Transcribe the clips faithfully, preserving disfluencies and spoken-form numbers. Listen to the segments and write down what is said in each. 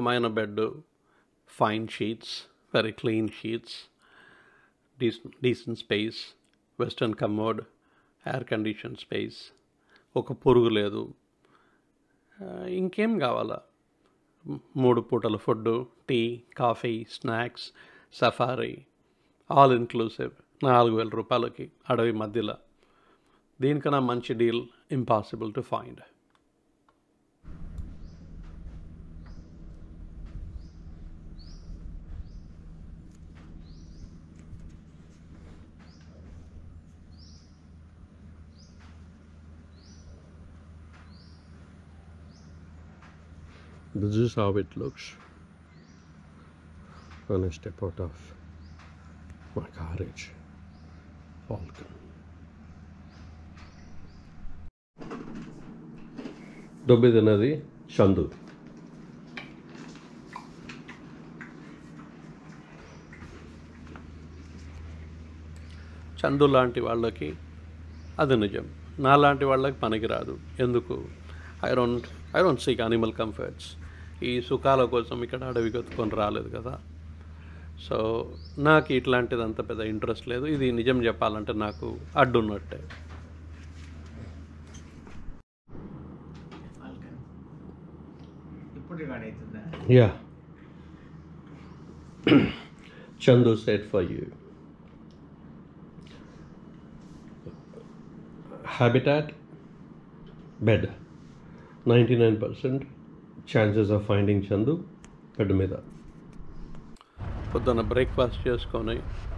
సుఖమైన bed, fine sheets, very clean sheets, decent decent space, western commode, air condition space, ఒక పురుగు లేదు. ఇంకేం కావాలా? మూడు పూటల food, tea, coffee, snacks, safari, all inclusive, నాలుగు వేల రూపాయలకి అడవి మధ్యలో. దీనికన్నా మంచి deal impossible to find. This is how it looks when I step out of my carriage, Falcon. దొబ్బిదినది చందు. చందు లాంటి వాళ్ళకి అది నిజం, నా లాంటి వాళ్ళకి పనికిరాదు. ఎందుకు? I don't I don't seek animal comforts. ఈ సుఖాల కోసం ఇక్కడ అడవి కొట్టుకొని రాలేదు కదా. సో నాకు ఇట్లాంటిది అంత పెద్ద ఇంట్రెస్ట్ లేదు. ఇది నిజం చెప్పాలంటే నాకు అడ్డున్నట్టే. Yeah, Chandu set for you. Habitat, bed. Ninety nine percent chances of finding Chandu bed మీద. పొద్దున్న బ్రేక్ఫాస్ట్ చేసుకొని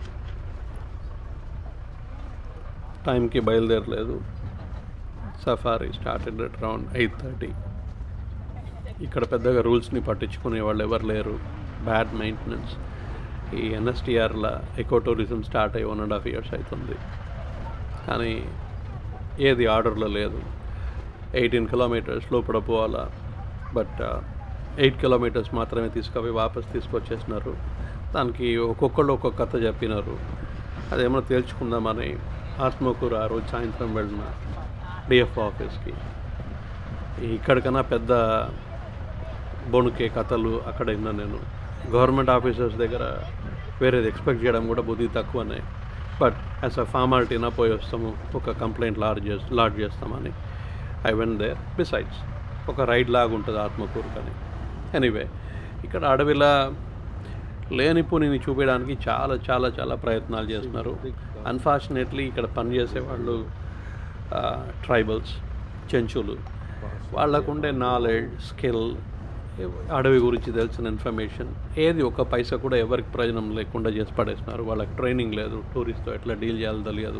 టైంకి బయలుదేరలేదు. Safari started at around eight thirty. ఇక్కడ పెద్దగా రూల్స్ని పట్టించుకునే వాళ్ళు ఎవరు లేరు. Bad maintenance. ఈ ఎన్ఎస్టీఆర్ల ఎకో టూరిజం స్టార్ట్ అయ్యి వన్ అండ్ హాఫ్ ఇయర్స్ అవుతుంది, కానీ ఏది ఆర్డర్లో లేదు. ఎయిటీన్ కిలోమీటర్స్ లోపల పోవాలా, బట్ ఎయిట్ కిలోమీటర్స్ మాత్రమే తీసుకుపోయి వాపస్ తీసుకొచ్చేసినారు. దానికి ఒక్కొక్కళ్ళు ఒక్కొక్క కథ చెప్పినారు. అదేమో తేల్చుకుందామని ఆత్మకూరు ఆ రోజు సాయంత్రం వెళ్ళిన డిఎఫ్ ఆఫీస్కి. ఇక్కడికన్నా పెద్ద బొణుకే కథలు అక్కడ విన్నా నేను. గవర్నమెంట్ ఆఫీసర్స్ దగ్గర వేరేది ఎక్స్పెక్ట్ చేయడం కూడా బుద్ధి తక్కువనే. బట్ యాజ్ అ ఫార్మాలిటీనా పోయి వస్తాము, ఒక కంప్లైంట్ లాడ్జ్ చేసి లాడ్జ్ చేస్తామని ఐ వెంట్ దేర్. బిసైడ్స్ ఒక రైడ్ లాగా ఉంటుంది ఆత్మకూరు కానీ. ఎనీవే, ఇక్కడ అడవిలా లేని పునిని చూపించడానికి చాలా చాలా చాలా ప్రయత్నాలు చేస్తున్నారు. అన్ఫార్చునేట్లీ ఇక్కడ పనిచేసే వాళ్ళు ట్రైబల్స్, చెంచులు. వాళ్ళకుండే నాలెడ్జ్, స్కిల్, అడవి గురించి తెలిసిన ఇన్ఫర్మేషన్ ఏది ఒక పైసా కూడా ఎవరికి ప్రయోజనం లేకుండా చేసి పడేస్తున్నారు. వాళ్ళకి ట్రైనింగ్ లేదు, టూరిస్ట్తో ఎట్లా డీల్ చేయాలో తెలియదు.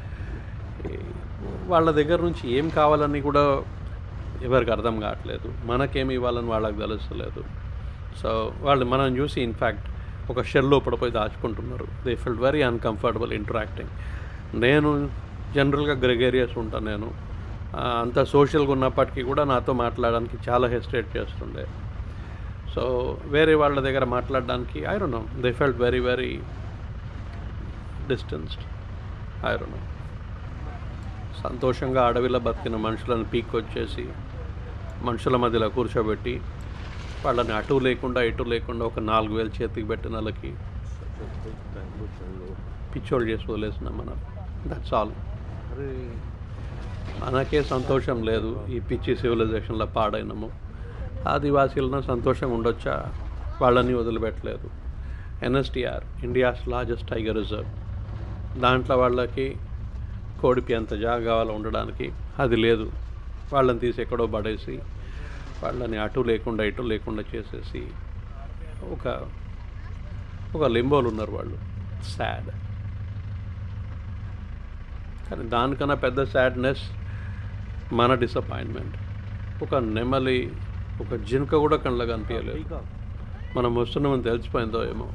వాళ్ళ దగ్గర నుంచి ఏం కావాలని కూడా ఎవరికి అర్థం కావట్లేదు. మనకేమి ఇవ్వాలని వాళ్ళకి తెలుస్తలేదు. సో వాళ్ళు మనం చూసి ఇన్ఫ్యాక్ట్ ఒక షెల్ లోపల పోయి దాచుకుంటున్నారు. They feel very uncomfortable interacting. నేను జనరల్గా గ్రెగేరియస్ ఉంటాను. నేను అంత సోషల్గా ఉన్నప్పటికీ కూడా నాతో మాట్లాడడానికి చాలా హెసిటేట్ చేస్తుండే. సో వేరే వాళ్ళ దగ్గర మాట్లాడడానికి I don't know, they felt very very distanced. I don't know. సంతోషంగా అడవిలో బతికిన మనుషులను పీక్కొచ్చేసి మనుషుల మధ్యలో కూర్చోబెట్టి వాళ్ళని అటు లేకుండా ఇటు లేకుండా ఒక నాలుగు వేలు చేతికి పెట్టిన వాళ్ళకి పిచ్చోళ్ళు చేసి వదిలేసినాం మనం. That's all. మనకే సంతోషం లేదు. ఈ పిచ్చి సివిలైజేషన్లో పాడైనము. ఆదివాసీలను సంతోషంగా ఉండొచ్చా? వాళ్ళని వదిలిపెట్టలేదు. NSTR, India's largest tiger reserve. దాంట్లో వాళ్ళకి కోడిపి అంత జాగా కావాలో ఉండడానికి, అది లేదు. వాళ్ళని తీసి ఎక్కడో పడేసి వాళ్ళని అటు లేకుండా ఇటు లేకుండా చేసేసి ఒక ఒక లింబోలు ఉన్నారు వాళ్ళు. సాడ్. కానీ దానికన్నా పెద్ద సాడ్నెస్ మన డిసప్పాయింట్మెంట్. ఒక నెమలి, ఒక జింక కూడా కళ్ళగా కనిపించలేదు. మనం వస్తున్నామని తెలిసిపోయిందో ఏమో.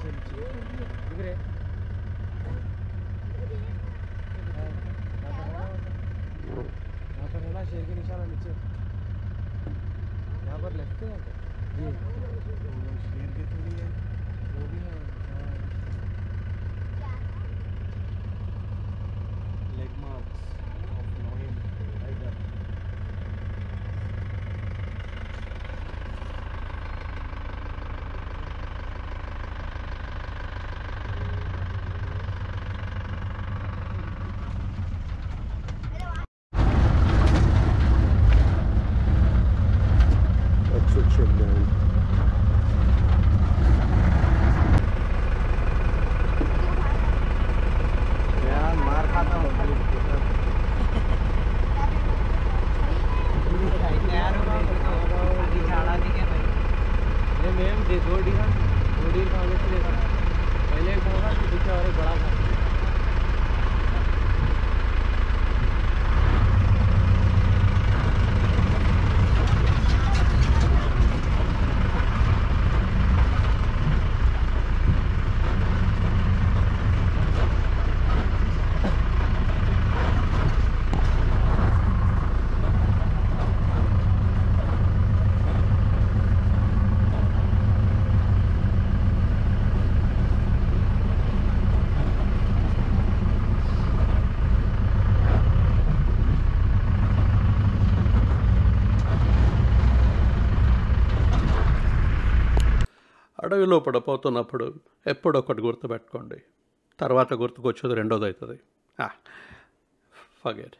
शेर के निशान नीचे यहाँ पर लेफ्ट है जी शेर के थोड़ी है वो भी है लेग मार्क्स ऑफ नोइन टाइगर Check down. यार मार खाता हूँ खाली ये मैम दे दो डी का दो डी का होने से देखा पहले एक होगा कि पीछे और एक बड़ा था అడవిలో పడిపోతున్నప్పుడు ఎప్పుడొకటి గుర్తుపెట్టుకోండి, తర్వాత గుర్తుకొచ్చేది రెండోది అవుతుంది. ఫర్గెట్.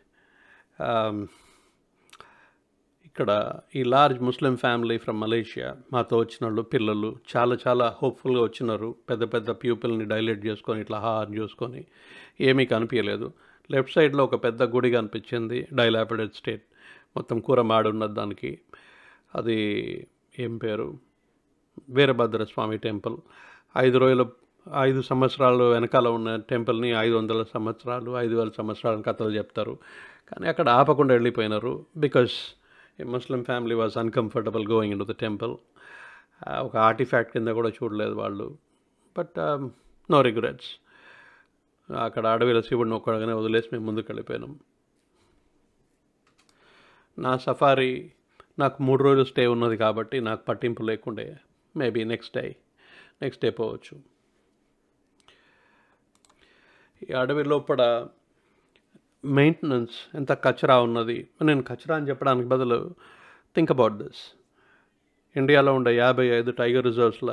ఇక్కడ ఈ large Muslim family from Malaysia మాతో వచ్చిన వాళ్ళు పిల్లలు చాలా చాలా హోప్ఫుల్గా వచ్చినారు. పెద్ద పెద్ద ప్యూపిల్ని డైలేట్ చేసుకొని ఇట్లా హార్ చూసుకొని ఏమీ కనిపించలేదు. లెఫ్ట్ సైడ్లో ఒక పెద్ద గుడి కనిపించింది, డైలాపిడెడ్ స్టేట్, మొత్తం కూర మాడి ఉన్నది దానికి. అది ఏం పేరు, వీరభద్రస్వామి టెంపుల్. ఐదు రోజుల ఐదు సంవత్సరాలు వెనకాల ఉన్న టెంపుల్ని ఐదు వందల సంవత్సరాలు ఐదు వేల సంవత్సరాల కథలు చెప్తారు. కానీ అక్కడ ఆపకుండా వెళ్ళిపోయినారు because a Muslim family was uncomfortable going in to the temple. ఒక ఆర్టిఫాక్ట్ కింద కూడా చూడలేదు వాళ్ళు. But no regrets. అక్కడ అడవిలో శివుడిని ఒక్కడగానే వదిలేసి మేము ముందుకు వెళ్ళిపోయినాం. నా సఫారీ నాకు మూడు రోజులు స్టే ఉన్నది కాబట్టి నాకు పట్టింపు లేకుండే. Maybe next day next day పోవచ్చు. ఈ అడవి లోపల మెయింటెనెన్స్ ఎంత కచరా ఉన్నది. నేను కచరా అని చెప్పడానికి బదులు థింక్ అబౌట్ దిస్. ఇండియాలో ఉండే యాభై ఐదు టైగర్ రిజర్వ్స్లో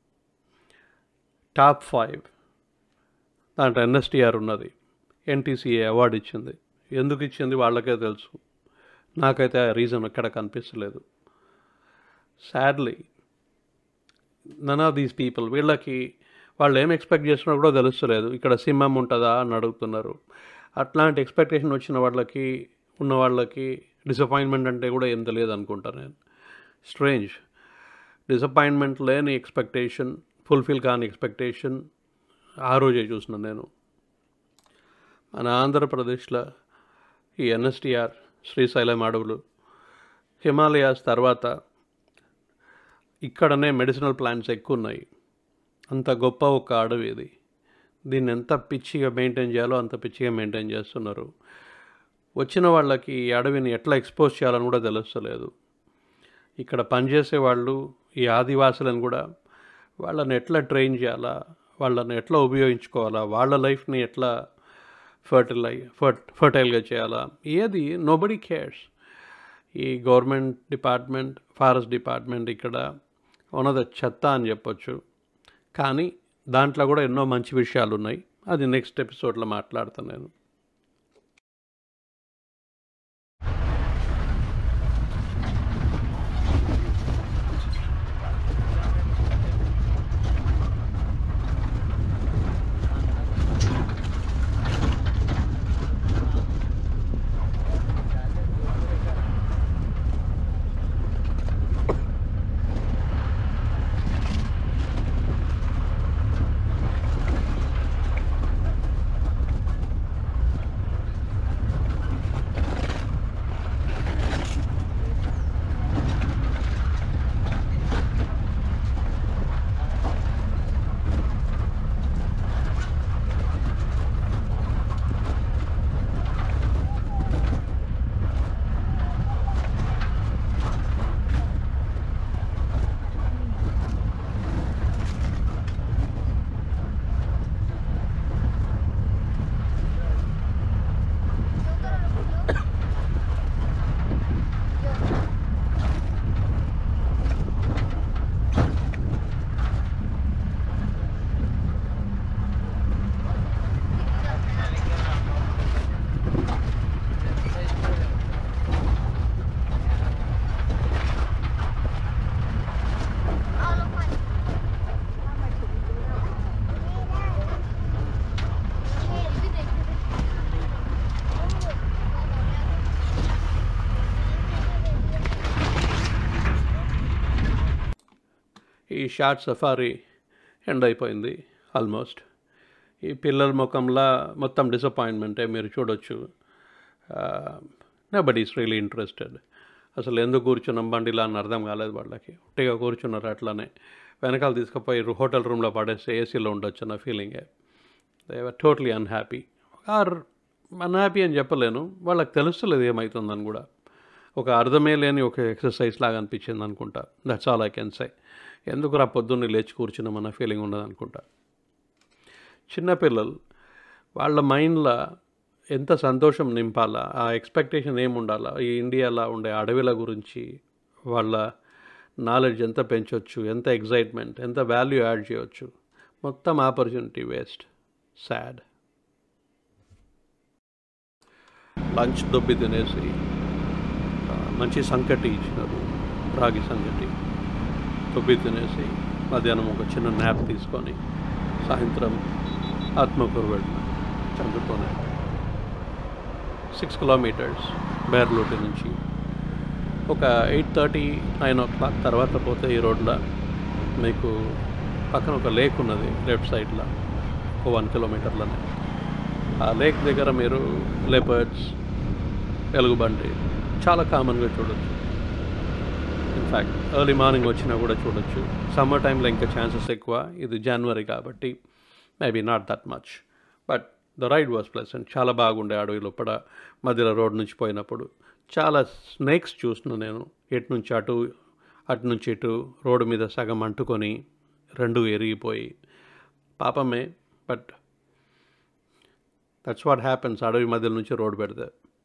టాప్ ఫైవ్ దాంట్లో ఎన్ఎస్టీఆర్ ఉన్నది. ఎన్టీసీఏ అవార్డు ఇచ్చింది. ఎందుకు ఇచ్చింది వాళ్ళకే తెలుసు. నాకైతే ఆ రీజన్ ఎక్కడ కనిపిస్తలేదు. Sadly none of these people, వీళ్ళకి వాళ్ళు ఏం ఎక్స్పెక్ట్ చేస్తున్నా కూడా తెలుస్తలేదు. ఇక్కడ సింహం ఉంటుందా అని అడుగుతున్నారు. అట్లాంటి ఎక్స్పెక్టేషన్ వచ్చిన వాళ్ళకి ఉన్న వాళ్ళకి డిసప్పాయింట్మెంట్ అంటే కూడా ఏం తెలియదు అనుకుంటాను నేను. స్ట్రేంజ్. డిసప్పాయింట్మెంట్ లేని ఎక్స్పెక్టేషన్, ఫుల్ఫిల్ కాని ఎక్స్పెక్టేషన్ ఆ రోజే చూసినాను నేను. మన ఆంధ్రప్రదేశ్లో ఈ ఎన్ఎస్టీఆర్, శ్రీశైలం అడవులు, హిమాలయాస్ తర్వాత ఇక్కడనే మెడిసినల్ ప్లాంట్స్ ఎక్కువ ఉన్నాయి. అంత గొప్ప ఒక అడవి ఇది. దీన్ని ఎంత పిచ్చిగా మెయింటైన్ చేయాలో అంత పిచ్చిగా మెయింటైన్ చేస్తున్నారు. వచ్చిన వాళ్ళకి ఈ అడవిని ఎట్లా ఎక్స్పోజ్ చేయాలని కూడా తెలుస్తలేదు. ఇక్కడ పనిచేసే వాళ్ళు ఈ ఆదివాసులను కూడా వాళ్ళని ఎట్లా ట్రైన్ చేయాలా, వాళ్ళని ఎట్లా ఉపయోగించుకోవాలా, వాళ్ళ లైఫ్ని ఎట్లా ఫర్టిలై ఫర్ట్ ఫర్టైల్గా చేయాలా, ఏది నోబడీ కేర్స్. ఈ గవర్నమెంట్ డిపార్ట్మెంట్, ఫారెస్ట్ డిపార్ట్మెంట్ ఇక్కడ ఉన్నది చెత్త అని చెప్పొచ్చు. కానీ దాంట్లో కూడా ఎన్నో మంచి విషయాలు ఉన్నాయి. అది నెక్స్ట్ ఎపిసోడ్లో మాట్లాడతాను నేను. ఈ షార్ట్ సఫారీ ఎండ్ అయిపోయింది ఆల్మోస్ట్. ఈ పిల్లల ముఖంలో మొత్తం డిసప్పాయింట్మెంటే మీరు చూడొచ్చు. Nobody is really interested. అసలు ఎందుకు కూర్చున్నాం బండిలా అని అర్థం కాలేదు వాళ్ళకి. ఒట్టిగా కూర్చున్నారు అట్లానే. వెనకాల తీసుకుపోయి హోటల్ రూమ్లో పడేస్తే ఏసీలో ఉండొచ్చు అన్న ఫీలింగే. They were totally unhappy. Or unhappy అని చెప్పలేను, వాళ్ళకి తెలుస్తలేదు ఏమవుతుందని కూడా. ఒక అర్థమే లేని ఒక ఎక్సర్సైజ్ లాగా అనిపించింది అనుకుంటా. That's all I can say. ఎందుకు రా పొద్దున్నే లేచి కూర్చున్నామన్న ఫీలింగ్ ఉండదు అనుకుంటా. చిన్నపిల్లలు వాళ్ళ మైండ్లో ఎంత సంతోషం నింపాలా, ఆ ఎక్స్పెక్టేషన్ ఏముండాలా, ఈ ఇండియాలో ఉండే అడవిల గురించి వాళ్ళ నాలెడ్జ్ ఎంత పెంచవచ్చు, ఎంత ఎగ్జైట్మెంట్, ఎంత వాల్యూ యాడ్ చేయవచ్చు, మొత్తం ఆపర్చునిటీ వేస్ట్. సాడ్. లంచ్ దొబ్బి తినేసి మంచి సంకటి ఇచ్చినారు, రాగి సంకటి దొబ్బి తినేసి మధ్యాహ్నం ఒక చిన్న న్యాప్ తీసుకొని సాయంత్రం ఆత్మకూరు వెళ్ళిన చంద్రతోనే సిక్స్ కిలోమీటర్స్ బేర్లోటి నుంచి. ఒక eight thirty nine o'clock తర్వాత పోతే ఈ రోడ్లో మీకు పక్కన ఒక లేక్ ఉన్నది లెఫ్ట్ సైడ్లో, ఒక వన్ కిలోమీటర్లోనే. ఆ లేక్ దగ్గర మీరు లెపర్డ్స్, ఎలుగుబంటి చాలా కామన్గా చూడొచ్చు. ఇన్ఫ్యాక్ట్ ఎర్లీ మార్నింగ్ వచ్చినా కూడా చూడొచ్చు. సమ్మర్ టైంలో ఇంకా ఛాన్సెస్ ఎక్కువ. ఇది జనవరి కాబట్టి maybe not that much, but the ride was pleasant. చాలా బాగుండే అడవి లోపల మధ్యలో రోడ్ నుంచి పోయినప్పుడు. చాలా స్నేక్స్ చూసిన నేను, ఎటు నుంచి అటు అటు నుంచి ఇటు రోడ్డు మీద సగం అంటుకొని రెండు ఎరిగిపోయి పాపమే. బట్ దట్స్ వాట్ హ్యాపెన్స్ అడవి మధ్యలో నుంచి రోడ్డు పెడితే.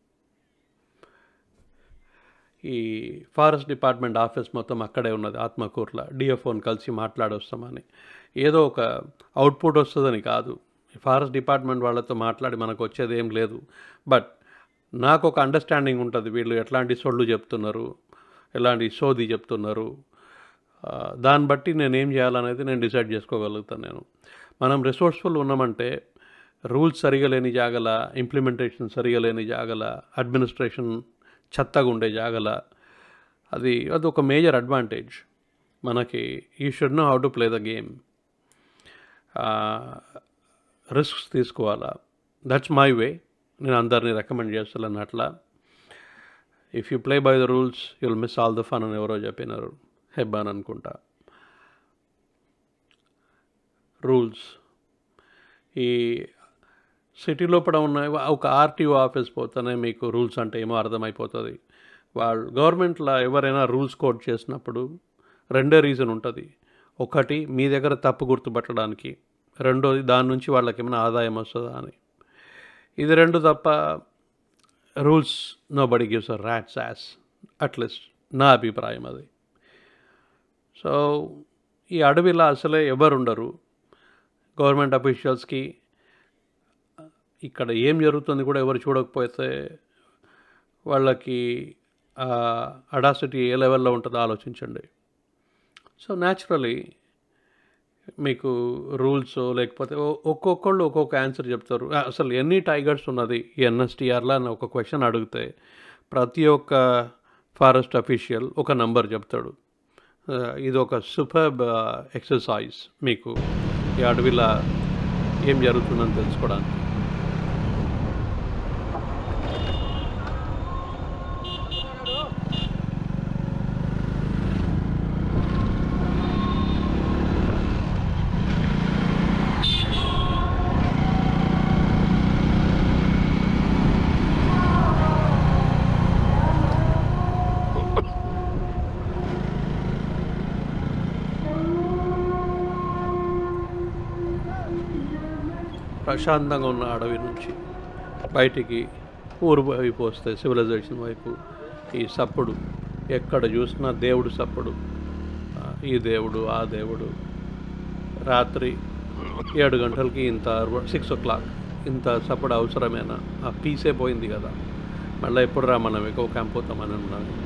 ఈ ఫారెస్ట్ డిపార్ట్మెంట్ ఆఫీస్ మొత్తం అక్కడే ఉన్నది ఆత్మకూరులో. డిఎఫ్ఓని కలిసి మాట్లాడొస్తామని, ఏదో ఒక అవుట్పుట్ వస్తుందని కాదు. ఫారెస్ట్ డిపార్ట్మెంట్ వాళ్ళతో మాట్లాడి మనకు వచ్చేది ఏం లేదు. బట్ నాకు ఒక అండర్స్టాండింగ్ ఉంటుంది, వీళ్ళు ఎట్లాంటి సొళ్ళు చెప్తున్నారు, ఎలాంటి సోది చెప్తున్నారు, దాన్ని బట్టి నేను ఏం చేయాలనేది నేను డిసైడ్ చేసుకోగలుగుతాను. నేను మనం రిసోర్స్ఫుల్ ఉన్నామంటే రూల్స్ సరిగా లేని జాగల, ఇంప్లిమెంటేషన్ సరిగా లేని జాగల, అడ్మినిస్ట్రేషన్ చెత్తగా ఉండే జాగల, అది అది ఒక మేజర్ అడ్వాంటేజ్ మనకి. You should know how to play the game. Risks తీసుకోవాలా. That's my way. నేను అందరినీ రికమెండ్ చేస్తాను అట్లా. If you play by the rules you will miss all the fun అని ఎవరో చెప్పినారు, హెబ్బాన్ అనుకుంటా. రూల్స్ ఈ సిటీ లోపల ఉన్నాయి. ఒక ఆర్టీఓ ఆఫీస్ పోతేనే మీకు రూల్స్ అంటే ఏమో అర్థమైపోతుంది. వాళ్ళు గవర్నమెంట్లో ఎవరైనా రూల్స్ కోడ్ చేసినప్పుడు రెండే రీజన్ ఉంటుంది. ఒకటి మీ దగ్గర తప్పు గుర్తుపట్టడానికి, రెండోది దాని నుంచి వాళ్ళకి ఏమైనా ఆదాయం వస్తుందా అని. ఇది రెండు తప్ప rules nobody gives a rat's ass, at least నా అభిప్రాయం అది. సో ఈ అడవిలో అసలే ఎవరు ఉండరు. గవర్నమెంట్ అఫీషియల్స్కి ఇక్కడ ఏం జరుగుతుంది కూడా ఎవరు చూడకపోతే వాళ్ళకి అడాసిటీ ఏ లెవెల్లో ఉంటుందో ఆలోచించండి. సో న్యాచురలీ మీకు రూల్స్ లేకపోతే ఒక్కొక్కళ్ళు ఒక్కొక్క ఆన్సర్ చెప్తారు. అసలు ఎన్ని టైగర్స్ ఉన్నది ఈ ఎన్ఎస్టీఆర్లో అని ఒక క్వశ్చన్ అడిగితే ప్రతి ఒక్క ఫారెస్ట్ అఫీషియల్ ఒక నంబర్ చెప్తాడు. ఇది ఒక సూపర్బ్ ఎక్సర్సైజ్ మీకు ఈ అడవిలో ఏం జరుగుతుందని తెలుసుకోవడానికి. ప్రశాంతంగా ఉన్న అడవి నుంచి బయటికి ఊరు వైపు వస్తే సివిలైజేషన్ వైపు ఈ సప్పుడు ఎక్కడ చూసినా దేవుడు సప్పుడు. ఈ దేవుడు ఆ దేవుడు. రాత్రి ఏడు గంటలకి ఇంత సిక్స్ ఓ క్లాక్ ఇంత సప్పుడు అవసరమేనా? ఆ పీసే పోయింది కదా, మళ్ళీ ఎప్పుడు రా మనం ఎక్కువ క్యాంప్ పోతామని అన్నాను.